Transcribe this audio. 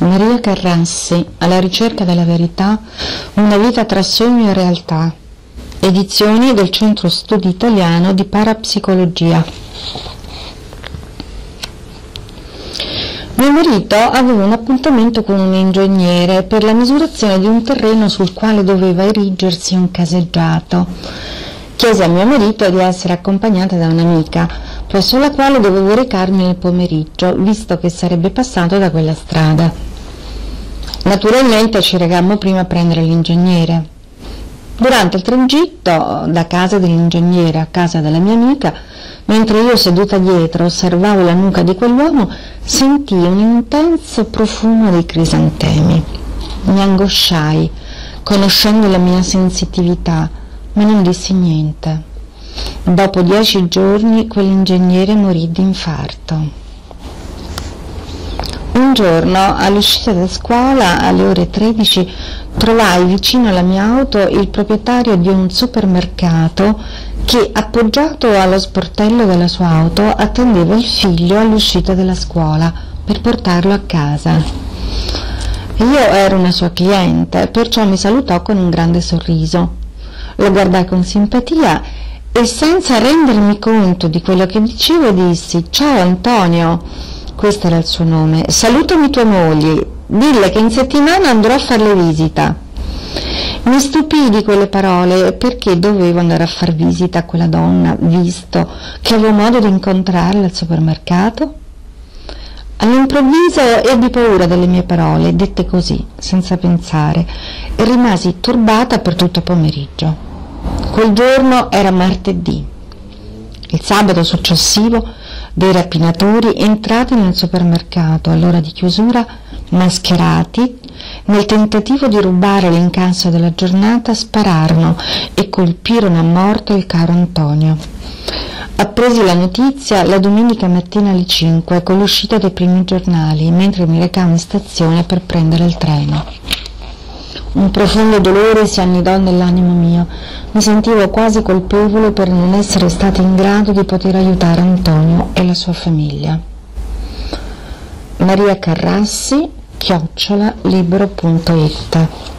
Maria Carrassi, alla ricerca della verità, una vita tra sogno e realtà. Edizioni del Centro Studi Italiano di Parapsicologia. Mio marito aveva un appuntamento con un ingegnere per la misurazione di un terreno sul quale doveva erigersi un caseggiato. Chiese a mio marito di essere accompagnata da un'amica, presso la quale dovevo recarmi nel pomeriggio, visto che sarebbe passato da quella strada. Naturalmente ci recammo prima a prendere l'ingegnere. Durante il tragitto da casa dell'ingegnere a casa della mia amica, mentre io seduta dietro osservavo la nuca di quell'uomo, sentii un intenso profumo di crisantemi. Mi angosciai, conoscendo la mia sensitività, ma non dissi niente. Dopo 10 giorni quell'ingegnere morì di infarto. Un giorno, all'uscita da scuola, alle ore 13, trovai vicino alla mia auto il proprietario di un supermercato che, appoggiato allo sportello della sua auto, attendeva il figlio all'uscita della scuola per portarlo a casa. Io ero una sua cliente, perciò mi salutò con un grande sorriso. Lo guardai con simpatia e, senza rendermi conto di quello che dicevo, dissi: «Ciao Antonio», questo era il suo nome, «salutami tua moglie, dille che in settimana andrò a farle visita». Mi stupii di quelle parole, perché dovevo andare a far visita a quella donna, visto che avevo modo di incontrarla al supermercato? All'improvviso ebbi paura delle mie parole, dette così, senza pensare, e rimasi turbata per tutto il pomeriggio. Quel giorno era martedì. Il sabato successivo dei rapinatori, entrati nel supermercato all'ora di chiusura, mascherati, nel tentativo di rubare l'incasso della giornata, spararono e colpirono a morte il caro Antonio. Appresi la notizia la domenica mattina alle 5 con l'uscita dei primi giornali, mentre mi recavo in stazione per prendere il treno. Un profondo dolore si annidò nell'animo mio. Mi sentivo quasi colpevole per non essere stata in grado di poter aiutare Antonio e la sua famiglia. Maria Carrassi @libero.it